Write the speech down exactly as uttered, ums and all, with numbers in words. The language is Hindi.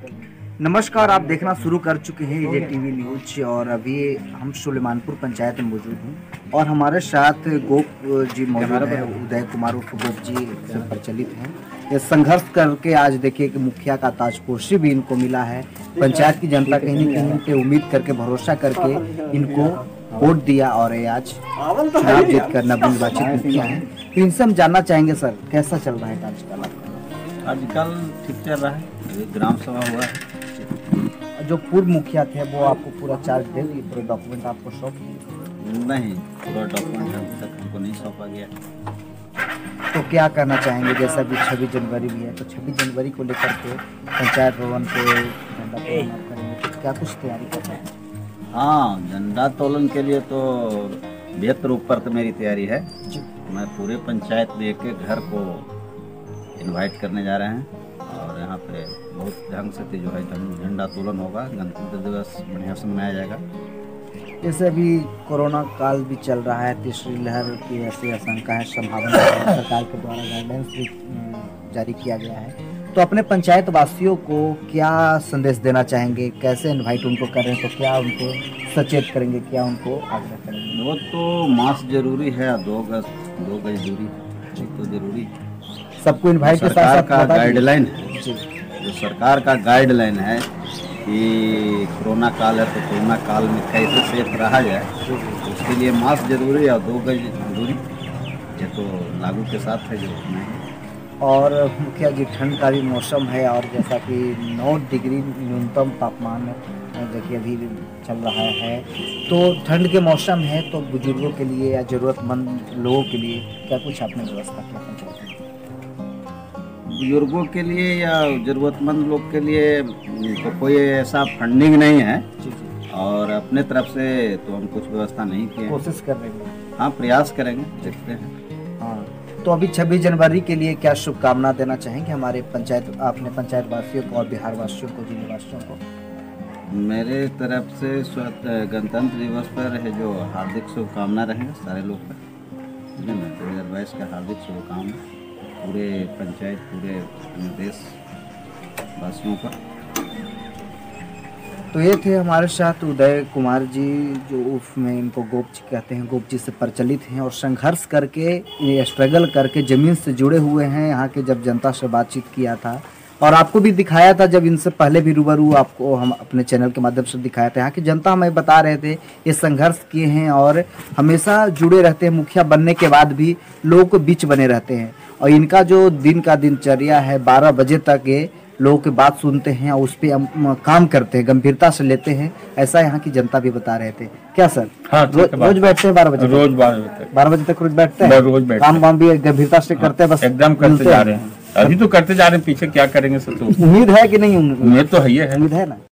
नमस्कार, आप देखना शुरू कर चुके हैं ये टीवी न्यूज और अभी हम सुलेमानपुर पंचायत में मौजूद हैं और हमारे साथ गोप जी मौजूद हैं। उदय कुमार उर्फ गोप जी से प्रचलित हैं। ये संघर्ष करके आज देखिए कि मुखिया का ताजपोशी भी इनको मिला है। पंचायत की जनता कहीं न कहीं पे उम्मीद करके भरोसा करके इनको वोट दिया और ये आज चुनाव जीत कर नवनिर्वाचित मुखिया है। तो इनसे हम जानना चाहेंगे सर, कैसा चल रहा है आजकल? आजकल ठीक चल रहा है। अभी ग्राम सभा हुआ है। जो पूर्व मुखिया थे वो आपको पूरा चार्ज दे दिए, पूरे डॉक्यूमेंट आपको सौंप दिए? नहीं, पूरा डॉक्यूमेंट अभी तक हमको नहीं सौंपा गया। तो क्या करना चाहेंगे? जैसा भी छब्बीस जनवरी भी है, तो छब्बीस जनवरी को लेकर के पंचायत भवन पे झंडा तोलन आप करेंगे, तो क्या कुछ तैयारी कर रहे हैं? हाँ, झंडा तोलन के लिए तो बेहतर ऊपर तो मेरी तैयारी है जी। मैं पूरे पंचायत में एक एक घर को इनवाइट करने जा रहे हैं और यहाँ पे बहुत ढंग से जो है झंडा तोलन होगा। गणतंत्र दिवस बढ़िया से मनाया जाएगा। जैसे अभी कोरोना काल भी चल रहा है, तीसरी लहर की ऐसी आशंका है, संभावना है, सरकार के द्वारा गाइडेंस भी जारी किया गया है। तो अपने पंचायत वासियों को क्या संदेश देना चाहेंगे? कैसे इनवाइट उनको कर रहे हैं, तो क्या उनको सचेत करेंगे, क्या उनको आग्रह करेंगे? वो तो मास्क जरूरी है, दो गज दो गज दूरी तो जरूरी है। सबको इनवाइट के सरकार साथ का गाइडलाइन है, जो सरकार का गाइडलाइन है कि कोरोना काल है तो कोरोना काल में कैसे सेफ रहा जाए, तो उसके लिए मास्क जरूरी है और दो गज दूरी ये तो लागू के साथ है जो नहीं। और मुखिया जी, ठंड का भी मौसम है और जैसा कि नौ डिग्री न्यूनतम तापमान देखिए अभी चल रहा है, तो ठंड के मौसम है, तो बुजुर्गों के लिए या ज़रूरतमंद लोगों के लिए क्या कुछ आपने व्यवस्था किया पंचायत में? बुजुर्गों के लिए या ज़रूरतमंद लोग के लिए तो कोई ऐसा फंडिंग नहीं है जी जी। और अपने तरफ से तो हम कुछ व्यवस्था नहीं किए। कोशिश कर रहे हैं? हाँ, प्रयास करेंगे, देखते हैं। हाँ, तो अभी छब्बीस जनवरी के लिए क्या शुभकामना देना चाहेंगे हमारे पंचायत अपने पंचायत वासियों को और बिहार वासियों को, जिले वासियों को? मेरे तरफ से स्वतः गणतंत्र दिवस पर है जो हार्दिक शुभकामना रहेगा सारे लोग का। दो हज़ार बाईस का हार्दिक शुभकामना पूरे पंचायत, पूरे देश वासियों का। तो ये थे हमारे साथ उदय कुमार जी, जो उर्फ में इनको गोप जी कहते हैं, गोप जी से प्रचलित हैं और संघर्ष करके, ये स्ट्रगल करके ज़मीन से जुड़े हुए हैं। यहाँ के जब जनता से बातचीत किया था और आपको भी दिखाया था, जब इनसे पहले भी रूबरू आपको हम अपने चैनल के माध्यम से दिखाया था, यहाँ की जनता हमें बता रहे थे ये संघर्ष किए हैं और हमेशा जुड़े रहते हैं। मुखिया बनने के बाद भी लोगों के बीच बने रहते हैं और इनका जो दिन का दिनचर्या है, बारह बजे तक ये लोगों की बात सुनते हैं और उस पर काम करते हैं, गंभीरता से लेते हैं। ऐसा यहाँ की जनता भी बता रहे थे। क्या सर? हाँ, रो, रोज बैठते हैं बारह बजे? रोज बारह बजे तक बारह बजे तक रोज बैठते हैं? रोज बैठते काम वाम भी गंभीरता से करते हैं? बस एकदम करते जा रहे हैं, अभी तो करते जा रहे हैं, पीछे क्या करेंगे सर? तो उम्मीद है कि नहीं? उम्मीद तो है ही है। उम्मीद है ना।